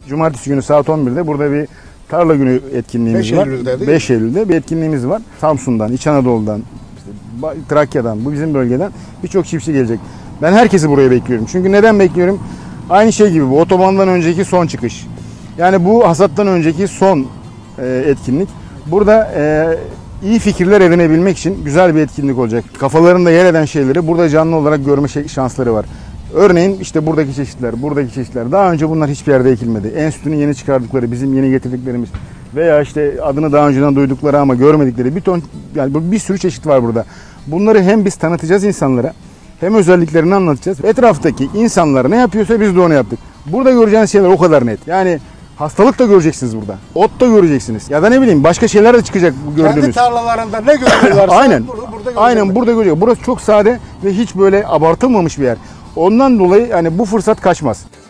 Cumartesi günü saat 11'de burada bir tarla günü etkinliğimiz 5 var. Eylül'de değil 5 Eylül'de bir etkinliğimiz var. Samsun'dan, İç Anadolu'dan, işte Trakya'dan, bu bizim bölgeden birçok çiftçi gelecek. Ben herkesi buraya bekliyorum. Çünkü neden bekliyorum? Aynı şey gibi bu otobandan önceki son çıkış. Yani bu hasattan önceki son etkinlik. Burada iyi fikirler edinebilmek için güzel bir etkinlik olacak. Kafalarında yer eden şeyleri burada canlı olarak görme şansları var. Örneğin işte buradaki çeşitler. Daha önce bunlar hiçbir yerde ekilmedi. Enstitünün yeni çıkardıkları, bizim yeni getirdiklerimiz veya işte adını daha önceden duydukları ama görmedikleri bir ton, yani bir sürü çeşit var burada. Bunları hem biz tanıtacağız insanlara, hem özelliklerini anlatacağız. Etraftaki insanlar ne yapıyorsa biz de onu yaptık. Burada göreceğiniz şeyler o kadar net. Yani hastalık da göreceksiniz burada. Ot da göreceksiniz. Ya da ne bileyim başka şeyler de çıkacak bu gördüğünüz. Kendi tarlalarında ne görüyorlarsa Aynen. burada Aynen burada görecek. Burası çok sade ve hiç böyle abartılmamış bir yer. Ondan dolayı yani bu fırsat kaçmaz.